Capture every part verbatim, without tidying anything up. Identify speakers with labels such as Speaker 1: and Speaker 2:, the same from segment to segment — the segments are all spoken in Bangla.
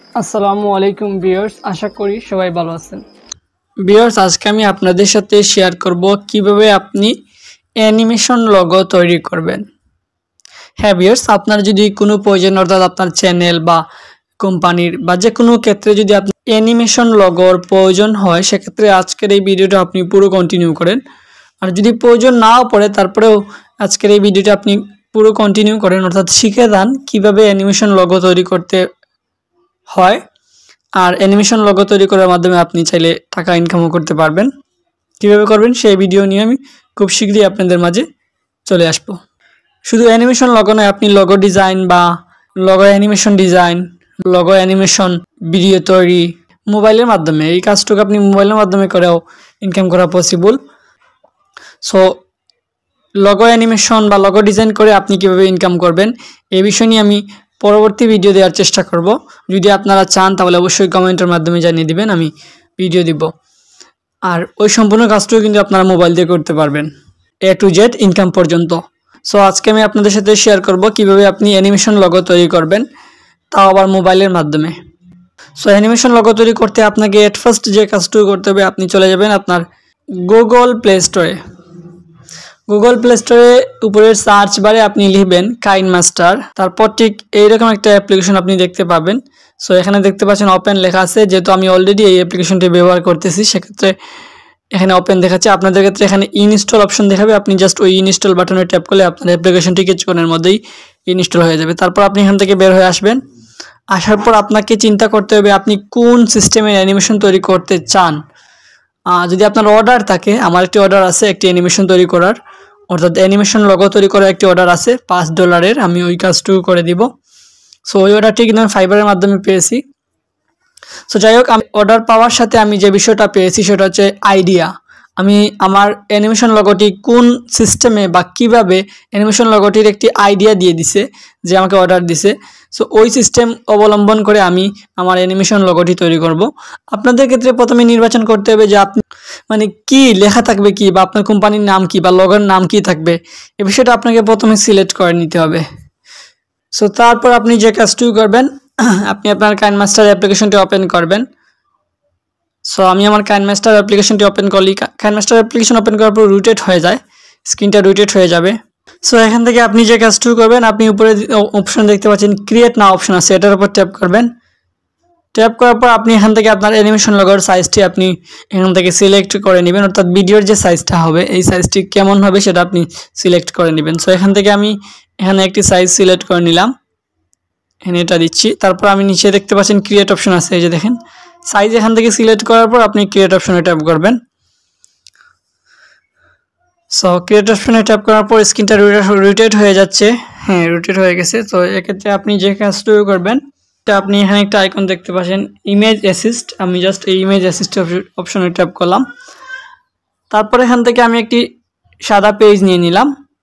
Speaker 1: আসসালামু আলাইকুম ভিউয়ার্স, আশা করি সবাই ভালো আছেন। ভিউয়ার্স, আজকে আমি আপনাদের সাথে শেয়ার করব কিভাবে আপনি অ্যানিমেশন লোগো তৈরি করবেন। হ্যাঁ ভিউয়ার্স, আপনার যদি কোনো প্রয়োজন অর্থাৎ আপনার চ্যানেল বা কোম্পানির বা যে কোনো ক্ষেত্রে যদি আপনার অ্যানিমেশন লোগোর প্রয়োজন হয়, সেক্ষেত্রে আজকের এই ভিডিওটা আপনি পুরো কন্টিনিউ করেন। আর যদি প্রয়োজন নাও পড়ে তারপরেও আজকের এই ভিডিওটা আপনি পুরো কন্টিনিউ করেন, অর্থাৎ শিখে যান কীভাবে অ্যানিমেশন লোগো তৈরি করতে হয়। আর অ্যানিমেশন লোগো তৈরি করার মাধ্যমে আপনি চাইলে টাকা ইনকামও করতে পারবেন। কীভাবে করবেন সেই ভিডিও নিয়ে আমি খুব শীঘ্রই আপনাদের মাঝে চলে আসব। শুধু অ্যানিমেশন লোগো নয়, আপনি লোগো ডিজাইন বা logo animation design, logo animation video তৈরি মোবাইলের মাধ্যমে, এই কাজটুকু আপনি মোবাইলের মাধ্যমে করেও ইনকাম করা পসিবল। সো লোগো অ্যানিমেশন বা লোগো ডিজাইন করে আপনি কীভাবে ইনকাম করবেন এই বিষয় নিয়ে আমি পরবর্তী ভিডিও দেওয়ার চেষ্টা করব। যদি আপনারা চান তাহলে অবশ্যই কমেন্টের মাধ্যমে জানিয়ে দিবেন, আমি ভিডিও দিব। আর ওই সম্পূর্ণ কাজটিও কিন্তু আপনারা মোবাইল দিয়ে করতে পারবেন, এ টু জেড ইনকাম পর্যন্ত। সো আজকে আমি আপনাদের সাথে শেয়ার করব কিভাবে আপনি অ্যানিমেশন লোগো তৈরি করবেন, তাও আবার মোবাইলের মাধ্যমে। সো অ্যানিমেশন লোগো তৈরি করতে আপনাকে এট ফার্স্ট যে কাজটুকু করতে হবে, আপনি চলে যাবেন আপনার গুগল প্লে স্টোরে। গুগল প্লে স্টোরে উপরের সার্চ বারে আপনি লিখবেন কাইনমাস্টার, তারপর ঠিক এইরকম একটা অ্যাপ্লিকেশন আপনি দেখতে পাবেন। সো এখানে দেখতে পাচ্ছেন ওপেন লেখা আছে, যেহেতু আমি অলরেডি এই অ্যাপ্লিকেশনটি ব্যবহার করতেছি সেক্ষেত্রে এখানে ওপেন দেখাচ্ছে। আপনাদের ক্ষেত্রে এখানে ইনস্টল অপশন দেখাবে, আপনি জাস্ট ওই ইনস্টল বাটনে ট্যাপ করলে আপনার অ্যাপ্লিকেশনটি কিছুক্ষণের মধ্যেই ইনস্টল হয়ে যাবে। তারপর আপনি এখান থেকে বের হয়ে আসবেন। আসার পর আপনাকে চিন্তা করতে হবে আপনি কোন সিস্টেমের অ্যানিমেশন তৈরি করতে চান। যদি আপনার অর্ডার থাকে, আমার একটি অর্ডার আছে একটি অ্যানিমেশন তৈরি করার, অর্থাৎ অ্যানিমেশন লোগো তৈরি করার একটি অর্ডার আছে পাঁচ ডলারের, আমি ওই কাজটুকু করে দিব। সো ওই অর্ডারটি কিন্তু আমি ফাইবারের মাধ্যমে পেয়েছি। সো যাই হোক, আমি অর্ডার পাওয়ার সাথে আমি যে বিষয়টা পেয়েছি সেটা হচ্ছে আইডিয়া। আমি আমার অ্যানিমেশন লোগোটি কোন সিস্টেমে বা কিভাবে অ্যানিমেশন লোগোটির একটি আইডিয়া দিয়ে দিছে যে আমাকে অর্ডার দিছে। সো ওই সিস্টেম অবলম্বন করে আমি আমার অ্যানিমেশন লোগোটি তৈরি করব। আপনাদের ক্ষেত্রে প্রথমে নির্বাচন করতে হবে যে আপনি মানে কি লেখা থাকবে কি, বা আপনার কোম্পানির নাম কি বা লোগোর নাম কি থাকবে, এই বিষয়টা আপনাকে প্রথমে সিলেক্ট করে নিতে হবে। সো তারপর আপনি যে কাজটুকু করবেন, আপনি আপনার কাইনমাস্টার অ্যাপ্লিকেশনটি ওপেন করবেন। সো আমি আমার কাইনমাস্টার অ্যাপ্লিকেশনটি ওপেন করলি, কাইনমাস্টার অ্যাপ্লিকেশন ওপেন করার পর রোটেট হয়ে যায়, স্ক্রিনটা রোটেট হয়ে যাবে। সো এখান থেকে আপনি যে কাজটুকু করবেন, আপনি উপরে অপশন দেখতে পাচ্ছেন ক্রিয়েট নাও অপশন আছে, এটার উপর ট্যাপ করবেন। ট্যাপ করার পর আপনি এখান থেকে আপনার অ্যানিমেশন লোগোর সাইজটি আপনি এখান থেকে সিলেক্ট করে নেবেন, অর্থাৎ ভিডিওর যে সাইজটা হবে এই সাইজটি কেমন হবে সেটা আপনি সিলেক্ট করে নেবেন। সো এখান থেকে আমি এখানে একটি সাইজ সিলেক্ট করে নিলাম, এখানে এটা দিচ্ছি। তারপর আমি নিচে দেখতে পাচ্ছেন ক্রিয়েট অপশন আছে, এই যে দেখেন সাইজ এখান থেকে সিলেক্ট করার পর আপনি ক্রিয়েট অপশনে ট্যাপ করবেন। সো ক্রিয়েট অপশনে ট্যাপ করার পর স্ক্রিনটা রোটেট হয়ে যাচ্ছে, হ্যাঁ রোটেট হয়ে গেছে। তো এক্ষেত্রে আপনি যে কাজটুকু করবেন, আপনি এখানে একটা আইকন দেখতে পাচ্ছেন ইমেজ অ্যাসিস্ট, আমি জাস্ট এই ইমেজ অ্যাসিস্ট অপশনে ট্যাপ করলাম। তারপর এখান থেকে আমি একটি সাদা পেজ নিয়ে নিলাম,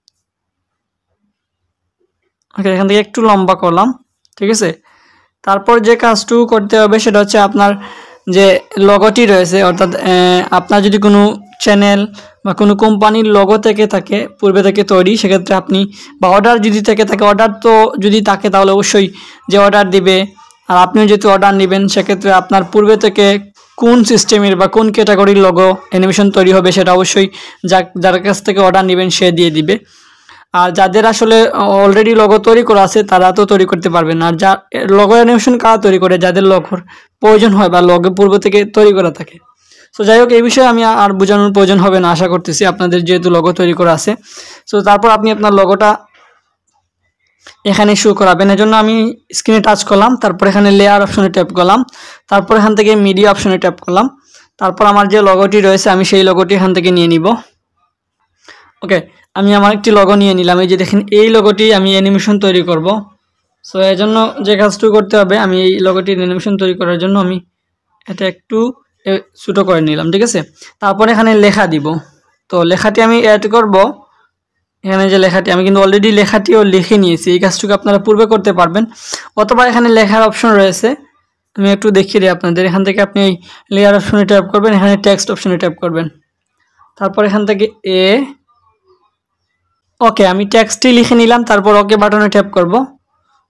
Speaker 1: ওকে এখান থেকে একটু লম্বা করলাম, ঠিক আছে। তারপর যে কাজটুকু করতে হবে সেটা হচ্ছে আপনার যে লোগোটি রয়েছে, অর্থাৎ আপনার যদি কোনো চ্যানেল বা কোনো কোম্পানির লোগো থেকে থাকে পূর্বে থেকে তৈরি, সেক্ষেত্রে আপনি বা অর্ডার যদি থেকে থাকে, অর্ডার তো যদি থাকে তাহলে অবশ্যই যে অর্ডার দিবে আর আপনিও যেহেতু অর্ডার নেবেন, সেক্ষেত্রে আপনার পূর্বে থেকে কোন সিস্টেমের বা কোন ক্যাটাগরির লোগো অ্যানিমেশন তৈরি হবে সেটা অবশ্যই যা যার কাছ থেকে অর্ডার নেবেন সে দিয়ে দিবে। আর যাদের আসলে অলরেডি লোগো তৈরি করা আছে তারা তো তৈরি করতে পারবেন না। আর যা লোগো অ্যানিমেশন কারা তৈরি করে, যাদের লোগোর প্রয়োজন হয় বা লোগো পূর্ব থেকে তৈরি করা থাকে। সো যাই হোক, এই বিষয়ে আমি আর বোঝানোর প্রয়োজন হবে না আশা করতেছি, আপনাদের যেহেতু লোগো তৈরি করা আছে। সো তারপর আপনি আপনার লোগোটা এখানে শো করাবেন, এজন্য আমি স্ক্রিনে টাচ করলাম, তারপর এখানে লেয়ার অপশনে ট্যাপ করলাম, তারপর এখান থেকে মিডিয়া অপশনে ট্যাপ করলাম। তারপর আমার যে লোগোটি রয়েছে আমি সেই লোগোটি এখান থেকে নিয়ে নিব। ওকে, আমি আমার একটি লোগো নিয়ে নিলাম, এই যে দেখেন এই লোগোটি আমি অ্যানিমেশন তৈরি করব। সো এই জন্য যে কাজটুকু করতে হবে, আমি এই লোগোটির অ্যানিমেশন তৈরি করার জন্য আমি এটা একটু ছোটো করে নিলাম, ঠিক আছে। তারপর এখানে লেখা দিব, তো লেখাটি আমি অ্যাড করব। এখানে যে লেখাটি আমি কিন্তু অলরেডি লেখাটিও লিখে নিয়েছি, এই কাজটুকু আপনারা পূর্বে করতে পারবেন, অথবা এখানে লেখার অপশন রয়েছে, আমি একটু দেখিয়ে দিই আপনাদের। এখান থেকে আপনি এই লেয়ার অপশনে ট্যাপ করবেন, এখানে টেক্সট অপশনে ট্যাপ করবেন, তারপর এখান থেকে এ ওকে আমি টেক্সটটি লিখে নিলাম, তারপর ওকে বাটনে ট্যাপ করব।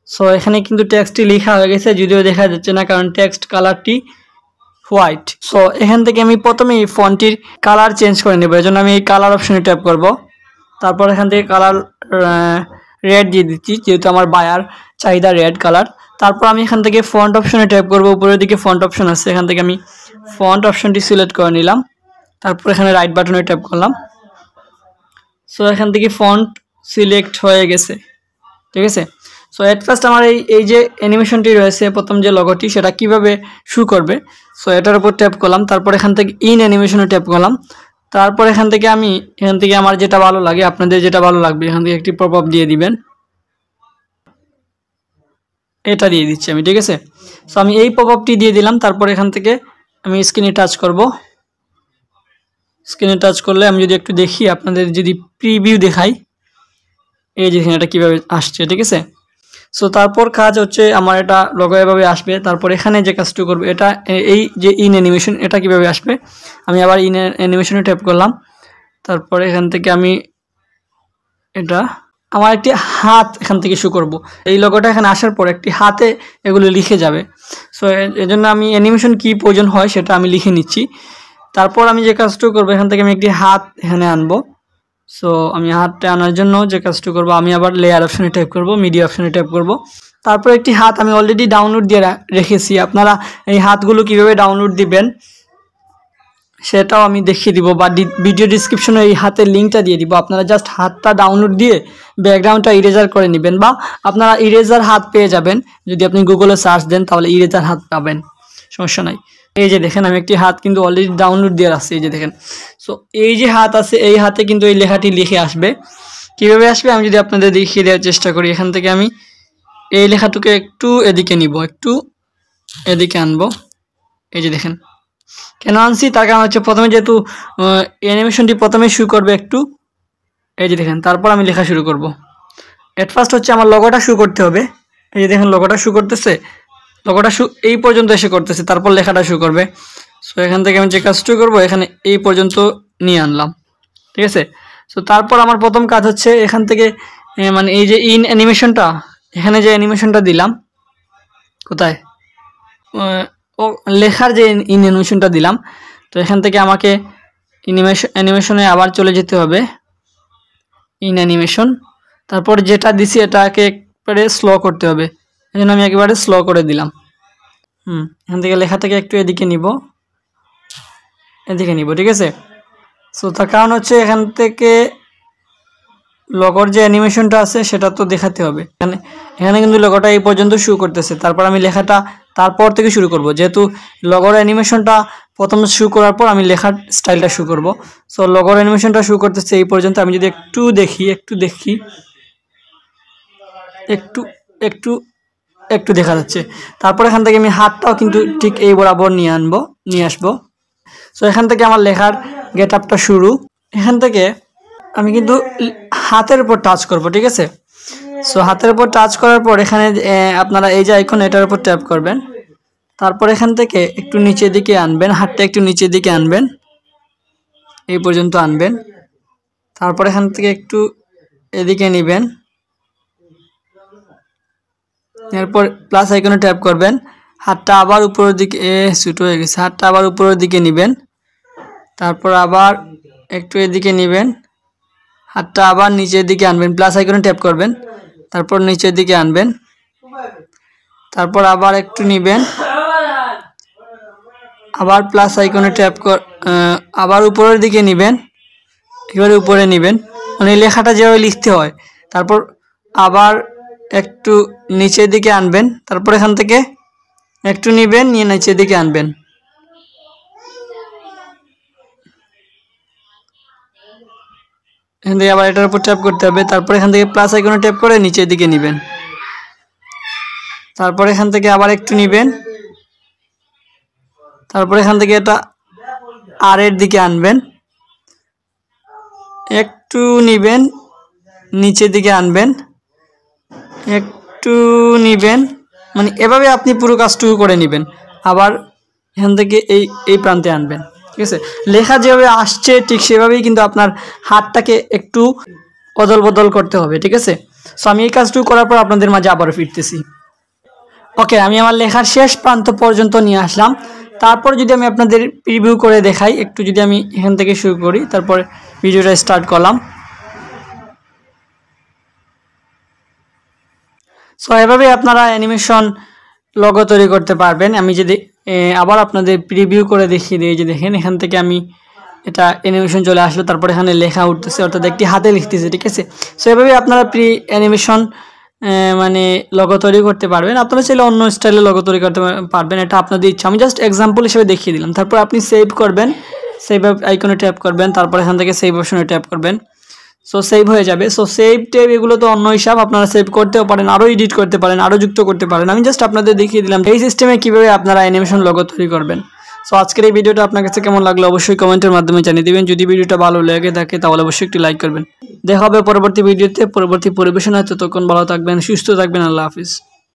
Speaker 1: সো এখানে কিন্তু টেক্সটটি লেখা হয়ে গেছে, যদিও দেখা যাচ্ছে না কারণ টেক্সট কালারটি হোয়াইট। সো এখান থেকে আমি প্রথমেই ফন্টটির কালার চেঞ্জ করে নেব, এজন্য আমি এই কালার অপশনে ট্যাপ করব। তারপর এখান থেকে কালার রেড দিয়ে দিচ্ছি, যেহেতু আমার বায়ার চাহিদা রেড কালার। তারপর আমি এখান থেকে ফন্ট অপশনে ট্যাপ করব, উপরের দিকে ফন্ট অপশন আছে, এখান থেকে আমি ফন্ট অপশনটি সিলেক্ট করে নিলাম। তারপর এখানে রাইট বাটনে ট্যাপ করলাম। সো এখান থেকে ফন্ট সিলেক্ট হয়ে গেছে, ঠিক আছে। সো এট ফার্স্ট আমার এই এই যে অ্যানিমেশনটি রয়েছে, প্রথম যে লগোটি, সেটা কিভাবে শু করবে। সো এটার উপর ট্যাপ করলাম, তারপর এখান থেকে ইন অ্যানিমেশনে ট্যাপ করলাম। তারপর এখান থেকে আমি এখান থেকে আমার যেটা ভালো লাগে, আপনাদের যেটা ভালো লাগবে, এখান থেকে একটি পপ আপ দিয়ে দিবেন, এটা দিয়ে দিচ্ছি আমি, ঠিক আছে। সো আমি এই পপ আপটি দিয়ে দিলাম। তারপর এখান থেকে আমি স্ক্রিনে টাচ করব। স্ক্রিনে টাচ করলে আমি যদি একটু দেখি, আপনাদের যদি প্রিভিউ দেখাই, এই যে এটা কীভাবে আসছে, ঠিক আছে। সো তারপর কাজ হচ্ছে আমার এটা লগো এভাবে আসবে। তারপর এখানে যে কাজটা করবে, এটা এই যে ইন অ্যানিমেশন, এটা কিভাবে আসবে, আমি আবার ইন অ্যানিমেশনে ট্যাপ করলাম। তারপর এখান থেকে আমি এটা আমার একটি হাত এখান থেকে শু করব। এই লগোটা এখানে আসার পর একটি হাতে এগুলো লিখে যাবে। সো এজন্য আমি অ্যানিমেশন কি প্রয়োজন হয় সেটা আমি লিখে নিচ্ছি। তারপর আমি যে কাজটা করবো, এখান থেকে আমি একটি হাত এখানে আনবো। সো আমি হাতটা আনার জন্য যে কাজটা করবো, আমি আবার লেয়ার অপশনে ট্যাপ করব, মিডিয়া অপশনে ট্যাপ করব। তারপর একটি হাত আমি অলরেডি ডাউনলোড দিয়ে রেখেছি। আপনারা এই হাতগুলো কিভাবে ডাউনলোড দিবেন সেটাও আমি দেখিয়ে দিব, বা ভিডিও ডিসক্রিপশনে এই হাতের লিঙ্কটা দিয়ে দিব। আপনারা জাস্ট হাতটা ডাউনলোড দিয়ে ব্যাকগ্রাউন্ডটা ইরেজার করে নেবেন, বা আপনারা ইরেজার হাত পেয়ে যাবেন। যদি আপনি গুগলে সার্চ দেন তাহলে ইরেজার হাত পাবেন, সমস্যা নাই। এই যে দেখেন, আমি একটি হাত কিন্তু অলরেডি ডাউনলোড দিয়ে রাখছি, এই যে দেখেন। সো এই যে হাত আছে, এই হাতে কিন্তু এই লেখাটি লিখে আসবে। কীভাবে আসবে আমি যদি আপনাদের দেখিয়ে দেওয়ার চেষ্টা করি, এখান থেকে আমি এই লেখাটুকু একটু এদিকে নিব, একটু এদিকে আনবো। এই যে দেখেন, কেন আনছি তার কারণ হচ্ছে, প্রথমে যেহেতু অ্যানিমেশনটি প্রথমে শুরু করবে একটু, এই যে দেখেন, তারপর আমি লেখা শুরু করব। এট ফার্স্ট হচ্ছে আমার লগোটা শুরু করতে হবে। এই যে দেখেন, লগোটা শুরু করতেছে, লগোটা শু এই পর্যন্ত এসে করতেছে, তারপর লেখাটা শুরু করবে। সো এখান থেকে আমি যে কাজটা করবো, এখানে এই পর্যন্ত নিয়ে আনলাম, ঠিক আছে। সো তারপর আমার প্রথম কাজ হচ্ছে, এখান থেকে মানে এই যে ইন অ্যানিমেশনটা, এখানে যে অ্যানিমেশনটা দিলাম, কোথায় ও লেখার যে ইন অ্যানিমেশনটা দিলাম, তো এখান থেকে আমাকে অ্যানিমেশন অ্যানিমেশনে আবার চলে যেতে হবে, ইন অ্যানিমেশন। তারপর যেটা দিছি এটাকে একবারে স্লো করতে হবে, এই জন্য আমি একেবারে স্লো করে দিলাম। হুম এখান থেকে লেখাটাকে একটু এদিকে নিব, এদিকে নিব, ঠিক আছে। সো তার কারণ হচ্ছে, এখান থেকে লগোর যে অ্যানিমেশনটা আছে সেটা তো দেখাতে হবে। এখানে এখানে কিন্তু লগোটা এই পর্যন্ত শুরু করতেছে, তারপর আমি লেখাটা তারপর থেকে শুরু করব। যেহেতু লগোর অ্যানিমেশনটা প্রথম শুরু করার পর আমি লেখার স্টাইলটা শুরু করব। সো লগোর অ্যানিমেশনটা শুরু করতেছে এই পর্যন্ত। আমি যদি একটু দেখি একটু দেখি একটু একটু একটু দেখা যাচ্ছে। তারপর এখান থেকে আমি হাতটাও কিন্তু ঠিক এই বরাবর নিয়ে আনবো, নিয়ে আসবো। সো এখান থেকে আমার লেখার গেট আপটা শুরু। এখান থেকে আমি কিন্তু হাতের উপর টাচ করব, ঠিক আছে। সো হাতের উপর টাচ করার পর এখানে আপনারা এই যে আইকন, এটার উপর ট্যাপ করবেন। তারপর এখান থেকে একটু নিচের দিকে আনবেন, হাতটা একটু নিচের দিকে আনবেন, এই পর্যন্ত আনবেন। তারপর এখান থেকে একটু এদিকে নেবেন, এরপর প্লাস আইকনে ট্যাপ করবেন। হাতটা আবার উপরের দিকে, এ ছোট হয়ে গেছে, হাতটা আবার উপরের দিকে নেবেন। তারপর আবার একটু এদিকে নেবেন, হাতটা আবার নিচের দিকে আনবেন, প্লাস আইকনে ট্যাপ করবেন। তারপর নিচের দিকে আনবেন, তারপর আবার একটু নেবেন, আবার প্লাস আইকনে ট্যাপ কর, আবার উপরের দিকে নেবেন, এবারে উপরে নেবেন, মানে লেখাটা যেভাবে লিখতে হয়। তারপর আবার একটু নিচের দিকে আনবেন, তারপর এখান থেকে একটু নেবেন, নিয়ে নিচের দিকে আনবেন। এখান থেকে আবার এটার উপর ট্যাপ করতে হবে। তারপর এখান থেকে প্লাস আইকনে ট্যাপ করে নিচের দিকে নেবেন। তারপর এখান থেকে আবার একটু নেবেন, তারপর এখান থেকে এটা আর এর দিকে আনবেন, একটু নেবেন, নিচের দিকে আনবেন, একটু নেবেন, মানে এভাবে আপনি পুরো কাজটুকু করে নেবেন। আবার এখান থেকে এই এই প্রান্তে আনবেন, ঠিক আছে। লেখা যেভাবে আসছে ঠিক সেভাবেই কিন্তু আপনার হাতটাকে একটু অদল বদল করতে হবে, ঠিক আছে। সো আমি এই কাজটুকু করার পর আপনাদের মাঝে আবারও ফিরতেছি। ওকে, আমি আমার লেখার শেষ প্রান্ত পর্যন্ত নিয়ে আসলাম। তারপর যদি আমি আপনাদের প্রিভিউ করে দেখাই, একটু যদি আমি এখান থেকে শুরু করি, তারপর ভিডিওটা স্টার্ট করলাম। সো এভাবে আপনারা অ্যানিমেশন লোগো তৈরি করতে পারবেন। আমি যদি আবার আপনাদের প্রিভিউ করে দেখিয়ে দিই, যে দেখেন এখান থেকে আমি এটা অ্যানিমেশন চলে আসলো, তারপর এখানে লেখা উঠতেছে, অর্থাৎ একটি হাতে লিখতেছে, ঠিক আছে। সো এভাবে আপনারা প্রি অ্যানিমেশন মানে লোগো তৈরি করতে পারবেন। আপনারা চাইলে অন্য স্টাইলে লোগো তৈরি করতে পারবেন, এটা আপনাদের ইচ্ছা। আমি জাস্ট এক্সাম্পল হিসেবে দেখিয়ে দিলাম। তারপর আপনি সেভ করবেন, সেভ আইকনে ট্যাপ করবেন, তারপর এখান থেকে সেভ অপশনে ট্যাপ করবেন। সো সেভ হয়ে যাবে। সো সেভ টেপ এগুলো তো অন্য হিসাব, আপনারা সেভ করতেও পারেন, আরও এডিট করতে পারেন, আরও যুক্ত করতে পারেন। আমি জাস্ট আপনাদের দেখিয়ে দিলাম এই সিস্টেমে কীভাবে আপনারা অ্যানিমেশন লোগো তৈরি করবেন। সো আজকের এই ভিডিওটা আপনার কাছে কেমন লাগলো অবশ্যই কমেন্টের মাধ্যমে জানিয়ে দেবেন। যদি ভিডিওটা ভালো লেগে থাকে তাহলে অবশ্যই একটি লাইক করবেন। দেখা হবে পরবর্তী ভিডিওতে, পরবর্তী পরিবেশনায়। ততক্ষণ ভালো থাকবেন, সুস্থ থাকবেন। আল্লাহ হাফিজ।